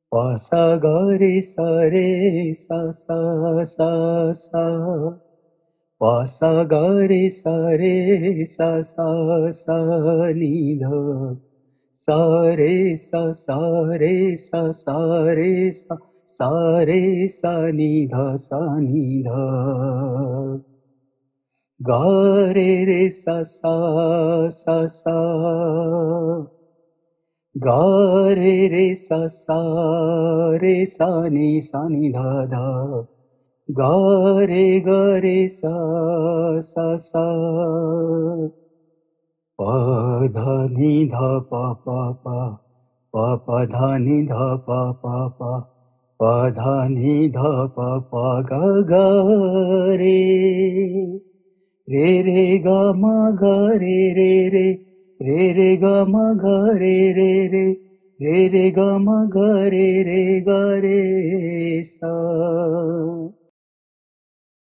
pa sa ga re sa sa sa pa sa ga re sa sa ni dha sa re sa re sa re sa re sa ni dha ga re sa ga re sa ni dha dha ga re sa pa dha ni dha pa pa dha ni dha pa dha ni dha ga ga re re ga ma ga re ga ma ga re ga ma ga re sa